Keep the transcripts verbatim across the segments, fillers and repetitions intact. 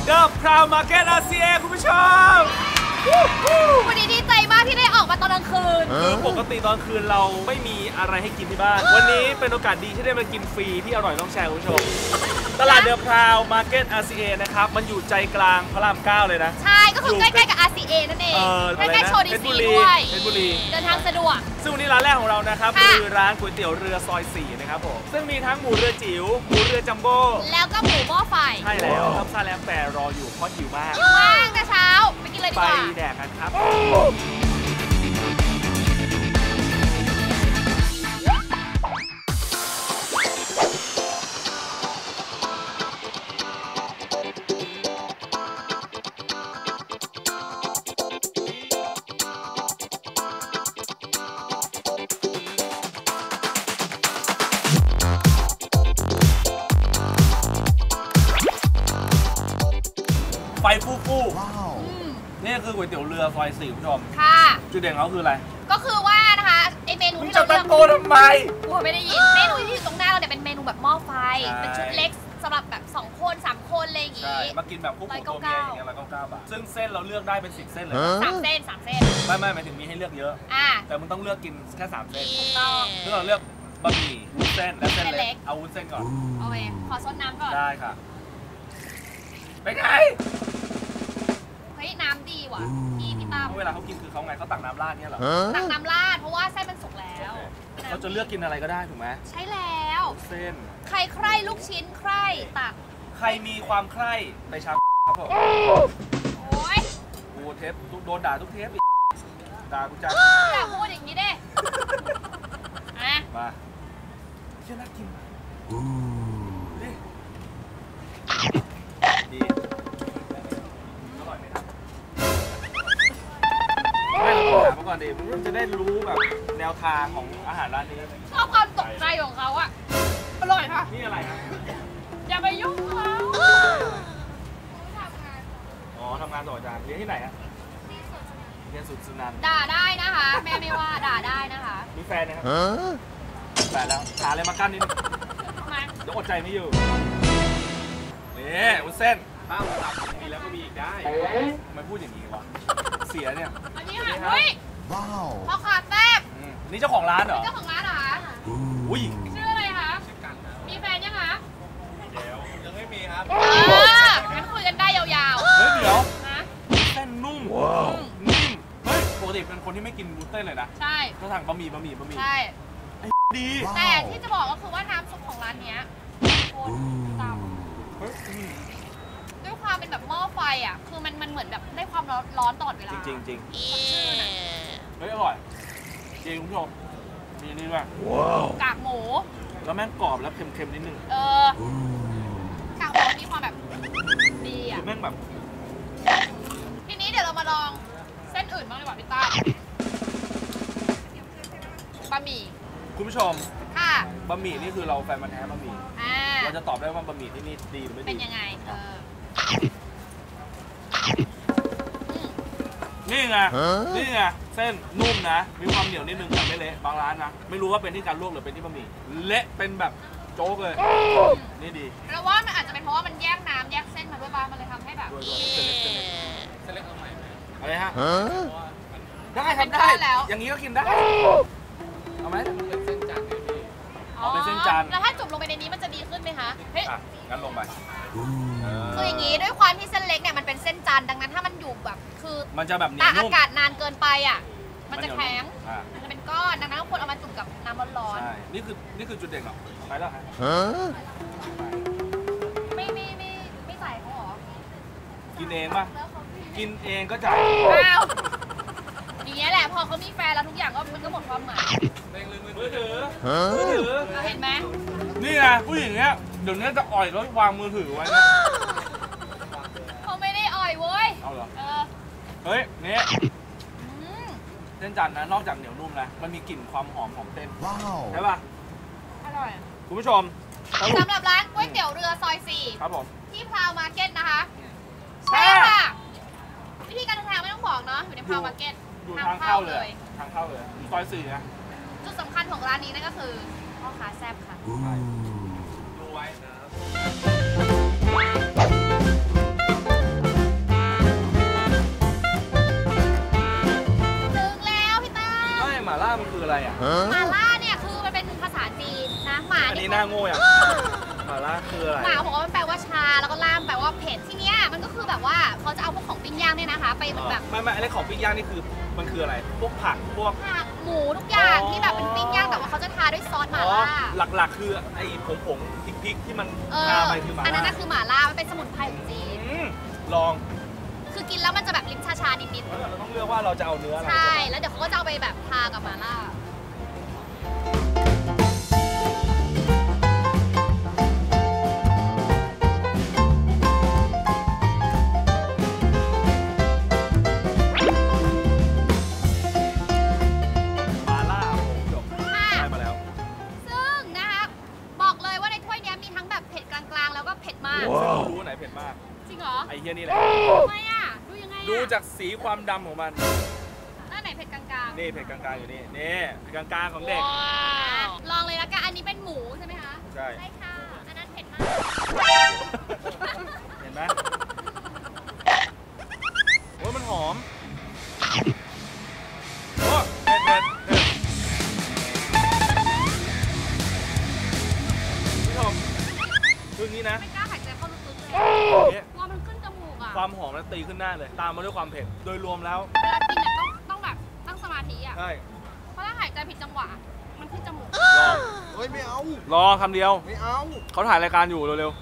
เดอะพราวมาร์เก็ตอาร์ซีเอคุณผู้ชมวันนี้ดีใจมากที่ได้ออกมาตอนกลางคืนคือปกติตอนคืนเราไม่มีอะไรให้กินที่บ้านวันนี้เป็นโอกาสดีที่ได้มากินฟรีที่อร่อยต้องแชร์คุณผู้ชมตลาดเดอะพราวมาร์เก็ต อาร์ ซี เอ นะครับมันอยู่ใจกลางพระรามเก้าเลยนะใช่ก็คือใกล้ๆกับ อาร์ ซี เอ นั่นเองใกล้ๆโชว์ดีซีด้วยเพชรบุรีเดินทางสะดวกซึ่งวันนี้ร้านแรกของเรานะครับคือร้านก๋วยเตี๋ยวเรือซอยสี่นะครับผมซึ่งมีทั้งหมูเรือจิ๋วหมูเรือจัมโบ้แล้วก็หมูหม้อไฟใช่แล้วทับซ่าแล้วแต่รออยู่เพราะหิวมากหิวมากแต่เช้าไปกินเลยดีกว่าไปแดกกันครับไฟฟูฟูนี่คือก๋วยเตี๋ยวเรือซอยสี่คุณผู้ชมค่ะจุดเด่นเขาคืออะไรก็คือว่านะคะไอเมนูที่เราเลือกจะตะโกนทำไมกูไม่ได้ยินเมนูที่อยู่ตรงหน้าเราเนี่ยเป็นเมนูแบบหม้อไฟเป็นชุดเล็กสำหรับแบบสองคนสามคนอะไรอย่างงี้มากินแบบพวกตัวเมียอย่างเงี้ยร้อยเก้าเก้าบาทซึ่งเส้นเราเลือกได้เป็นสิบเส้นเลยสามเส้นสามเส้นไม่ไม่หมายถึงมีให้เลือกเยอะแต่มึงต้องเลือกกินแค่สามเส้นถูกต้องซึ่งเราเลือกบะหมี่วุ้นเส้นและเส้นเล็กเอาวุ้นเส้นก่อนโอเคขอซดน้ำก่อนได้ค่ะไปไงเฮ้ยน้ำดีว่ะพี่พี่ตามเวลาเขากินคือเขาไงเขาตักน้ำราดเนี่ยหรอตักน้ำราดเพราะว่าเส้นมันสุกแล้วเขาจะเลือกกินอะไรก็ได้ถูกไหมใช่แล้วเส้นใครใคร่ลูกชิ้นใคร่ตักใครมีความใคร่ไปชามครับผมโอ้ยกูเทปโดนด่าทุกเทปด่ากูจังอย่าพูดอย่างนี้ดิมาเชื่อนักกินดิดีอร่อยไหมครับไม่ต้องถามมาก่อนดิมันจะได้รู้แบบแนวทางของอาหารร้านนี้ชอบความตกใจของเขาอะอร่อยค่ะนี่อะไรครับอย่าไปยุ่งเขาอ๋อทำงานต่ออาจารย์เรียนที่ไหนฮะเรียนสุดสุนันท์ด่าได้นะคะแม่ไม่ว่าด่าได้นะคะมีแฟนนะครับแฟนแล้วหาอะไรมากั้นนิดนึงเดี๋ยวอดใจไม่อยู่นี่วุ้นเส้นป้าวุ้นตับมีแล้วก็มีอีกได้ทำไมพูดอย่างนี้วะเสียเนี่ยอันนี้ค่ะเฮ้ยว้าวพ่อขาแซ่บนี่เจ้าของร้านเหรอเจ้าของร้านเหรอคะอุ้ยชื่ออะไรคะชื่อกันมีแฟนยังคะเดี๋ยวยังไม่มีครับงั้นคุยกันได้ยาวๆเฮ้ยเดี๋ยวนะเส้นนุ่มนิ่มเฮ้ยปกติเป็นคนที่ไม่กินวุ้นเส้นเลยนะใช่ก็สั่งบะหมี่บะหมี่บะหมี่ใช่ดีแต่ที่จะบอกก็คือว่าน้ำซุปของร้านนี้โคตรต่ำด้วยความเป็นแบบหม้อไฟอ่ะคือมันมันเหมือนแบบได้ความร้อนตลอดเวลาจริงจริงเฮ้ยอร่อยจริงคุณผู้ชมมีนี่ด้วยกากหมูแล้วแม่งกรอบแล้วเค็มๆนิดนึงเออกากหมูมีความแบบดีอ่ะแม่งแบบทีนี้เดี๋ยวเรามาลองเส้นอื่นบ้างดีกว่าพี่ต้าบะหมี่คุณผู้ชมค่ะบะหมี่นี่คือเราแฟนมันแท้บะหมี่เราจะตอบได้ว่าบะหมี่ที่นี่ดีหรือไม่ดีเป็นยังไงเออนี่ไงนี่ไงเส้นนุ่มนะมีความเหนียวนิดนึงแต่ไม่เละบางร้านนะไม่รู้ว่าเป็นที่การลวกหรือเป็นที่บะหมี่เละเป็นแบบโจ๊กเลยนี่ดีแล้วว่ามันอาจจะเป็นเพราะว่ามันแยกน้ำแยกเส้นมาด้วยบ้างมันเลยทำให้แบบเส้นเล็กเอาใหม่อะไรฮะได้ทำได้อย่างนี้ก็กินได้เอาไหมเป็นเส้นจันทร์พี่อ๋อเป็นเส้นจันทร์แล้วถ้าจุ่มลงไปในนี้มันจะดีขึ้นไหมคะเฮ้ยงั้นลงไปคืออย่างนี้ด้วยความที่เส้นเล็กเนี่ยมันเป็นเส้นจันทร์ดังนั้นถ้ามันอยู่แบบคือมันจะแบบตากอากาศนานเกินไปอ่ะมันจะแข็งมันจะเป็นก้อนดังนั้นควรเอามาจุ่มกับน้ำร้อนๆใช่นี่คือนี่คือจุดเด่นหรอไปแล้วฮะไม่ไม่ไม่ไม่จ่ายเขาหรอกินเองป่ะกินเองก็จ่ายอย่างเงี้ยแหละพอเขามีแฟนแล้วทุกอย่างก็มันก็หมดความหมายมือถือมือถือเห็นไหมนี่ไงผู้หญิงเนี้ยเดี๋ยวนี้จะอ่อยแล้ววางมือถือไว้เขาไม่ได้อ่อยเว้ยเอาเหรอเฮ้ยเนี่ยเส้นจันทร์นะนอกจากเหนียวนุ่มนะมันมีกลิ่นความหอมของเส้นใช่ป่ะอร่อยคุณผู้ชมสำหรับร้านก๋วยเตี๋ยวเรือซอยสี่ครับผมที่พาวมาร์เก็ตนะคะใช่ค่ะวิธีการทางไม่ต้องบอกเนาะอยู่ในพาวมาร์เก็ตอยู่ทางเข้าเลยทางเข้าเลยซอยสี่นะจุดสำคัญของร้านนี้นั่นก็คือพ่อค้าแซ่บค่ะดูไว้นะหม่าล่ามันคืออะไรอ่ะหม่าล่าเนี่ยคือมันเป็นภาษาจีนนะหม่าอันนี้น่าโง่อย่างหม่าล่าคืออะไรหม่าบอกว่ามันแปลว่าชาแล้วก็ล่ามแปลว่าเผ็ดที่เนี้ยมันก็คือแบบว่าเขาจะเอาพวกของปิ้งย่างเนี่ยนะคะไปเหมือนแบบไม่ไม่ไอ้ของปิ้งย่างนี่คือมันคืออะไรพวกผักพวกผักหมูทุกอย่างที่แบบเป็นปิ้งย่างแต่ว่าเขาจะทาด้วยซอสหม่าล่าหลักๆคือไอ้ผงผงพริกๆที่มันทาไปคือหม่าล่าอันนั้นคือหม่าล่ามันเป็นสมุนไพรของจีนลองคือกินแล้วมันจะแบบลิ้นชาๆนิดๆเราต้องเลือกว่าเราจะเอาเนื้ออะไรใช่แล้วเดี๋ยวเขาก็จะเอาไปแบบทากับหม่าล่ารู้ไหนเผ็ดมากจริงเหรอไอ้เฮียนี่แหละทำไมอ่ะดูยังไงดูจากสีความดำของมันแล้วไหนเผ็ดกลางๆนี่เผ็ดกลางๆอยู่นี่นี่เผ็ดกลางๆของเด็กลองเลยละกันอันนี้เป็นหมูใช่ไหมคะใช่ใช่ค่ะอันนั้นเผ็ดมากเห็นไหมโอ้ยมันหอมโอ้เผ็ดเผ็ดเผ็ดผู้ชมคือนี้นะไม่กล้าหายใจเข้าลึกๆเลยพอมันขึ้นจมูกอ่ะความหอมนั้นตีขึ้นหน้าเลยตามมาด้วยความเผ็ดโดยรวมแล้วเวลากินเนี่ยต้องต้องแบบตั้งสมาธิอ่ะใช่เพราะถ้าหายใจผิดจังหวะมันขึ้นจมูกรอเฮ้ยไม่เอารอคำเดียวไม่เอาเขาถ่ายรายการอยู่เร็ว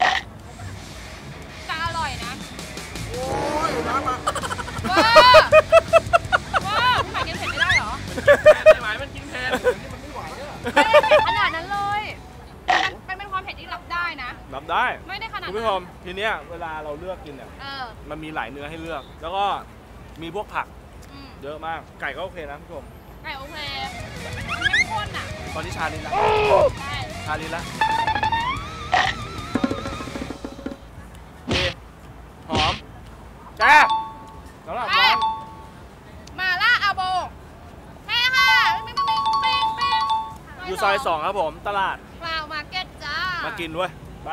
ๆจะอร่อยนะโอ้ยน้ำมาว้าว้าพี่หมายกินเผ็ดไม่ได้เหรอไม่หมายมันกินแทนนี่มันไม่ไหวอ่ะไม่ได้เผ็ดขนาดนั้นเลยมันเป็นความเผ็ดที่รับได้นะรับได้ไม่ได้ขนาดคุณผู้ชมทีเนี้ยเวลาเราเลือกกินเนี่ยมันมีหลายเนื้อให้เลือกแล้วก็มีพวกผักเยอะมากไก่ก็โอเคนะคุณผู้ชมไก่โอเคไม่ข้นอ่ะตอนนี้ชาลิ้นแล้วใช่ชาลิ้นแล้วดีหอมแซ่บสำหรับร้านหม่าล่าอาโบใช่ค่ะปิ๊งปิ๊งปิ๊งปิ๊งอยู่ซอยสองครับผมตลาดฟลาวมาร์เก็ตจ้ามากินด้วยไป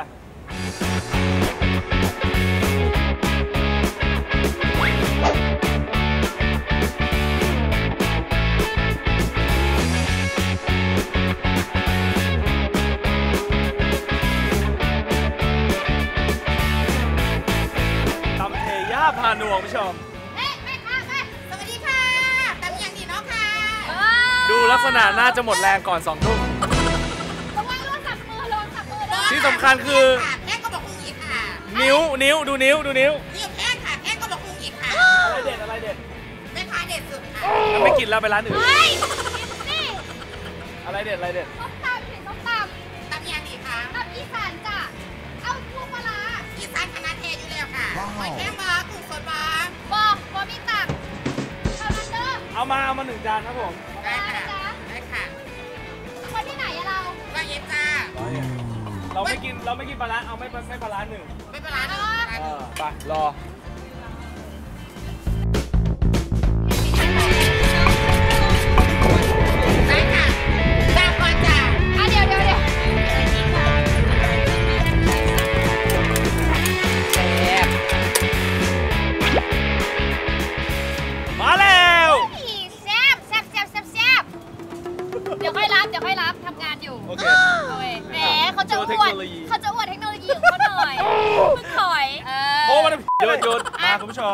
ตำเทย่าพานัวผู้ชมเฮ้ยแม่ค่ะแม่สวัสดีค่ะตำอย่างดีเนาะค่ะดูลักษณะน่าจะหมดแรงก่อนสองทุ่มระวังโดนจับมือโดนจับมือที่สำคัญคือแพ้ก็บอกคุณอีกค่ะนิ้วนิ้วดูนิ้วดูนิ้วนิ้วแพ้ค่ะแพ้ก็บอกคุณอีกค่ะอะไรเด็ดอะไรเด็ดแม่ค้าเด็ดสุดค่ะแล้วไม่กินแล้วไปร้านอื่นนี่อะไรเด็ดอะไรเด็ดส้มตำเห็นส้มตำตำยังดีค่ะตำอีสานจ้ะเอาลูกปลาอีสานคณะเทอยู่แล้วค่ะหอยแครงมากุ้งสดมาบอกบอกมีตักเอาลันเดอร์เอามาเอามาหนึ่งจานครับผมได้ค่ะได้ค่ะคนที่ไหนอะเราเราเย็นจ้าเราไม่กินเราไม่กินปลาร้าเอาไม่ไม่ปลาร้าหนึ่งไม่ปลาร้าหนึ่งไปรอได้ค่ะจ้าก่อนจ้าอ่ะเดี๋ยวเดี๋ยวเดี๋ยวมาแล้วแซ่บแซ่บแซ่บแซ่บแซ่บเดี๋ยวค่อยรับเดี๋ยวค่อยรับทำงานอยู่โอเคแหมเขาจะอวดเขาจะอวดเทคโนโลยีของเขาหน่อยมึงถอยโอ้มันโยนโยนมาคุณผู้ชม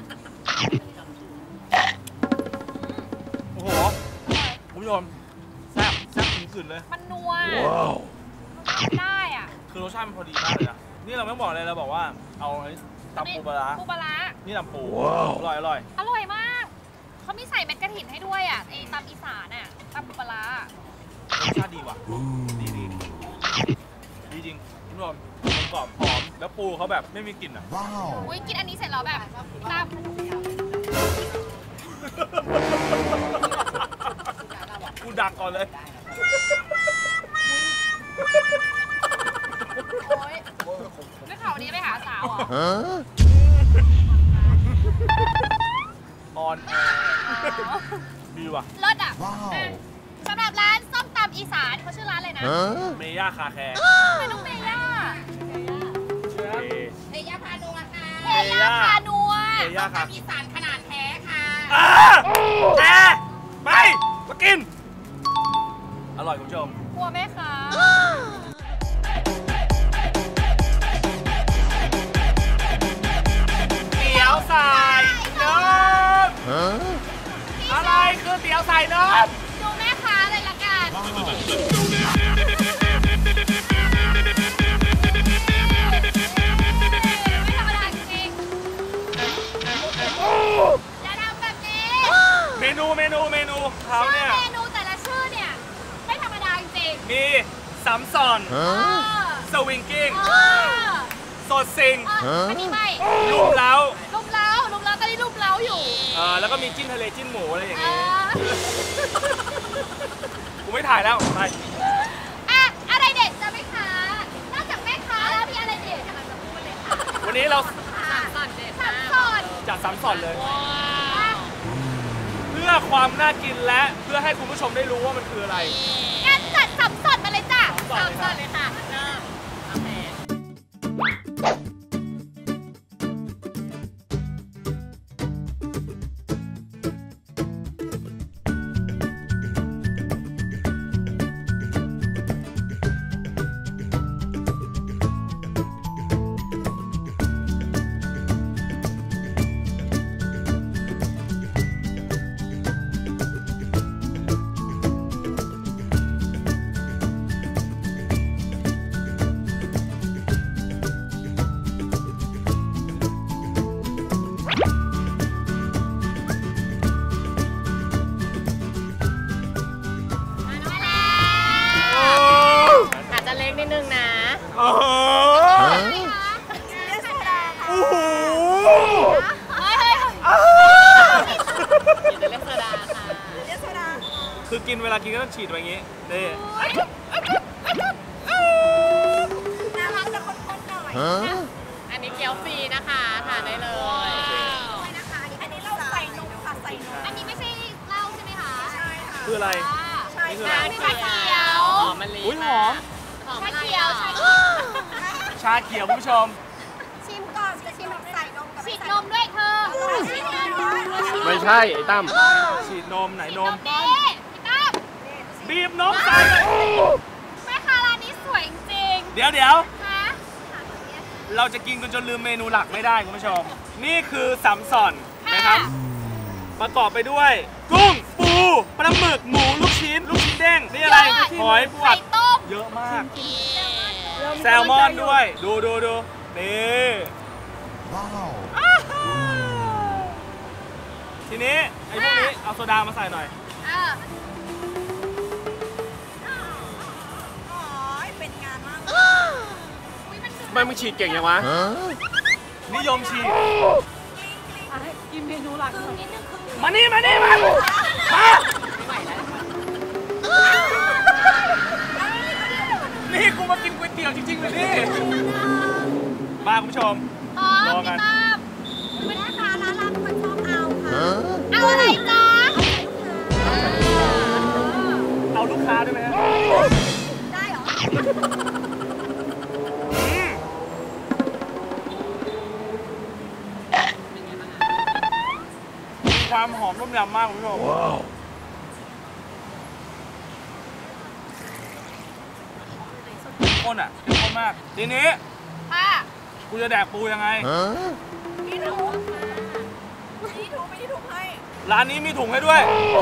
โอ้โหคุณผู้ชมแซ่บแซ่บสุดเลยมันนัวได้อ่ะคือรสชาติมันพอดีมากเลยนะนี่เราไม่บอกเลยเราบอกว่าเอาตำปูปลาปูปลานี่ตำปูอร่อยอร่อยอร่อยมากเขามีใส่เม็ดกระถิ่นให้ด้วยอ่ะไอ้ตำอีสานอ่ะตำปูปลารสชาติดีว่ะดีดีดีจริงคุณผู้ชมมันกรอบหอมแล้วปูเขาแบบไม่มีกลิ่นอ่ะว้าวอุ้ยกินอันนี้เสร็จแล้วแบบตำกูดักก่อนเลยโอ้ยไม่ข่าวนี้ไปหาสาวเหรอออนแอร์ดีว่ะรสอ่ะสำหรับร้านส้มตำอีสานเขาชื่อร้านอะไรนะเมย่าคาแคร์เป็นน้องเมย่าเมย่าพานัวค่ะเมย่าพานัวเมย่าค่ะอีสานขนาดแท้ค่ะแท้ไปมามากินอร่อยคุณผู้ชมกลัวไหมคะเตี๋ยวใส่นมอะไรคือเตี๋ยวใส่นมดูแม่ค้าเลยละกันไม่ธรรมดาจริงอย่าทำแบบนี้เมนูเมนูเมนูเขาชื่อเนี่ยเมนูแต่ละชื่อเนี่ยไม่ธรรมดาจริงมีสัมซอนๆเออสวิงกิ้งเออสดซิงเอออันนี้ไม่ลูกเล้าลุมเล้าลุมเล้าตอนนี้ลุมเล้าอยู่เออแล้วก็มีจิ้นทะเลจิ้นหมูอะไรอย่างเองี้อกูไม่ถ่ายแล้วไปอะอะไรเด็ดจะไหมคะนอกจากแม่ค้าแล้วมีอะไรเด็ดกำลังจะพูดเลยค่ะวันนี้เราสัมสอนเด็ดสัมสอนจัดสัมซอนเลย เพื่อความน่ากินและเพื่อให้คุณผู้ชมได้รู้ว่ามันคืออะไรงั้นจัดสัมสอนมาเลยจ้ะสัมสอนเลยค่ะเริ่มโอเคอาจจะเล็กนิดนึงนะโอ้โหเรียกโซดาค่ะโอ้โหเฮ้ยเฮ้ยจะเรียกโซดาค่ะเรียกโซดาคือกินเวลากินก็ต้องฉีดไปอย่างงี้นี่น่ารักจะคนๆหน่อยอันนี้เกี๊ยวฟรีนะคะทานได้เลยด้วยนะคะ อันนี้เราใส่นมค่ะใส่นมอันนี้ไม่ใช่เหล้าใช่ไหมคะ ใช่ค่ะคืออะไรใช่นี่คืออะไรชาเขียวหอมมะลิอุ๊ยหอมหอมชาอะไรเขียวอ่ะชาเขียวชาเขียวคุณผู้ชมชิมก่อนจะชิมใส่นมฉีดนมด้วยเธอฉีดนมด้วยไม่ใช่ไอ้ตั้มฉีดนมไหนนมนี่พี่ตั้มบีบนมใส่เลยแม่ค้าร้านนี้สวยจริงเดี๋ยวเดี๋ยวๆนะเราจะกินกันจนลืมเมนูหลักไม่ได้คุณผู้ชม นี่คือสัมซอนนะครับ ประกอบไปด้วย กุ้ง ปูปลาหมึก หมู ลูกชิ้น ลูกชิ้นเด้ง นี่อะไร หอยปวไข่ดต้มเยอะมาก แซลมอนด้วย ดูดูดูนี่ทีนี้ ไอ้พวกนี้ เอาโซดามาใส่หน่อยเออทำไมมึงฉีดเก่งยังวะนิยมฉีดกินเมนูหลักมานี่ มานี่ มา มา นี่กูมากินก๋วยเตี๋ยวจริงๆเลยนี่ มาคุณผู้ชมพร้อมรอกัพี่นตั้มเป็นแม่ค้าร้านเราคนชอบเอาค่ะ เอาอะไรจ๊ะเอาลูกค้าด้วยไหมฮะได้เหรออืมมีความหอมต้มยำมากคุณผู้ชมเข้มข้นอ่ะเข้มข้นมาก ทีนี้ค่ะกูจะแดกปูยังไงพี่ถูพี่ถูไม่ได้ถูให้ร้านนี้มีถุงให้ด้วย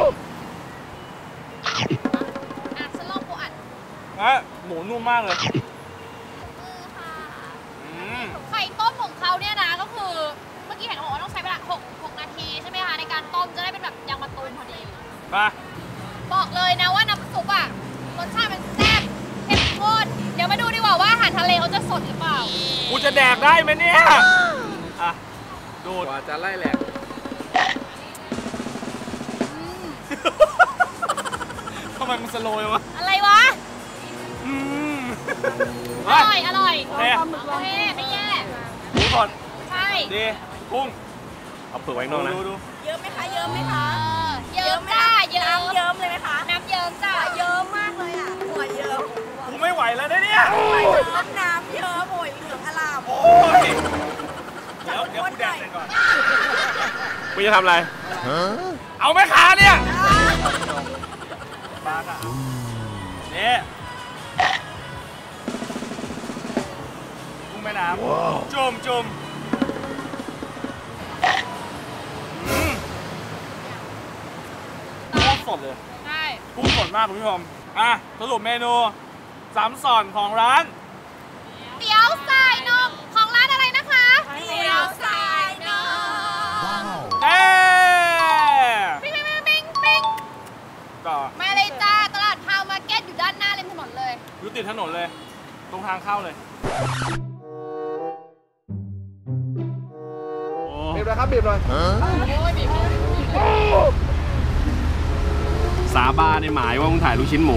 อ่ะฉันลองปูอัดนะหมูนุ่มมากเลยมือค่ะอืมไข่ต้มของเขาเนี่ยนะก็คือ เมื่อกี้เห็นเขาบอกว่าต้องใช้เวลาหก หกนาทีใช่ไหมคะในการต้มจะได้เป็นแบบยางมะตูมพอดีมาบอกเลยนะว่าน้ำซุปอ่ะรสชาติมันแซ่บเข้มข้นเดี๋ยวมาดูดีกว่าว่าอาหารทะเลเขาจะสดหรือเปล่ากูจะแดกได้ไหมเนี่ย อ่ะ ดูดกว่าจะไล่แหลกทำไมมันสโลยวะอะไรวะอืมอร่อย อร่อยโอเคโอเคไม่แย่ดูก่อนใช่ดีกุ้งเอาเปลือกไว้ข้างนอกนะดูดูเยอะไหมคะ เยอะไหมคะเยิ้มจ้าเยิ้มน้ำเยิ้มเลยไหมคะ น้ำเยิ้มจ้าเยิ้มมากเลยอ่ะหัวเยิ้มกูไม่ไหวแล้วนะเนี่ยน้ำเยิ้มโอยเหลืองอลามโอ้ย เดี๋ยวเดี๋ยวกูแดกเสร็จก่อนมึงจะทำอะไรเอาไหมขาเนี่ยนี่กุ้งแม่น้ำจุ่มจุ่มอืมกุ้งสดเลยใช่กุ้งสดมากคุณผู้ชมอ่ะสรุปเมนูสามส่อนของร้านเตี๋ยวสายนมของร้านอะไรนะคะเตี๋ยวสายนมเอ๊ะปิ๊งปิ๊งปิ๊งปิ๊งปิ๊งต่อมาเลยจ้าตลาดพาวมาร์เก็ตอยู่ด้านหน้าริมถนนเลยอยู่ติดถนนเลย ตรงทางเข้าเลยบีบเลยครับบีบเลยสาบานในหมายว่ามึงถ่ายลูกชิ้นหมู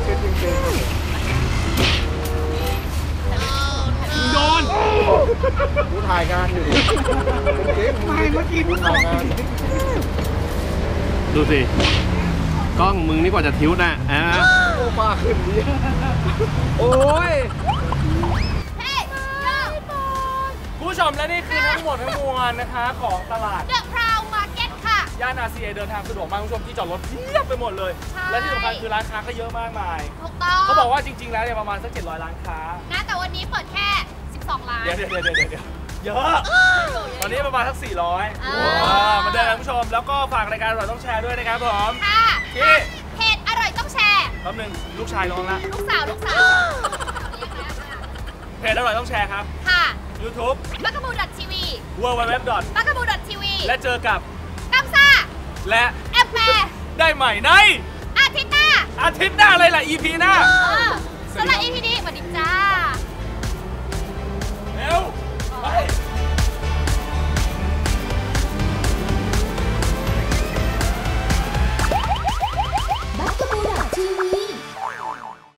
โดนกูถ่ายงานอยู่จริงไม่เมื่อกี้กูถ่ายงานดูสิ กล้องมึงนี่กว่าจะทิ้วนะอ่ะโอ้ป้าขึ้นดิโอ้ยเฮ้ยโย่คุณผู้ชมและนี่คือทั้งหมดทั้งมวลนะคะของตลาดเดอะพาวมาร์เก็ตค่ะย่าน อาร์ ซี เอ เดินทางสะดวกมากคุณผู้ชมที่จอดรถเพียบไปหมดเลยใช่และที่สำคัญคือร้านค้าก็เยอะมากมายถูกต้องเขาบอกว่าจริงๆแล้วเนี่ยประมาณสักเจ็ดร้อยร้านค้านะแต่วันนี้เปิดแค่ สิบสอง ล้านเดี๋ยวเดี๋ยวเดี๋ยวเดี๋ยวเดี๋ยวเยอะ ตอนนี้ประมาณสักสี่ร้อยอ่าอ่ามาเดินกันคุณผู้ชม แล้วก็ฝากรายการอร่อยต้องแชร์ด้วยนะครับผมค่ะที่เพจอร่อยต้องแชร์แป๊บนึงลูกชายร้องละลูกสาวลูกสาวเพจอร่อยต้องแชร์ครับค่ะ YouTube บักกะบูดอททีวีดับเบิลยู ดับเบิลยู ดับเบิลยูบักกะบูดอททีวีและเจอกับกัมซ่าและแอปแปร์ได้ใหม่ในอาทิตย์หน้าอาทิตย์หน้าเลยล่ะ อี พี หน้าเออสำหรับ อี พี นี้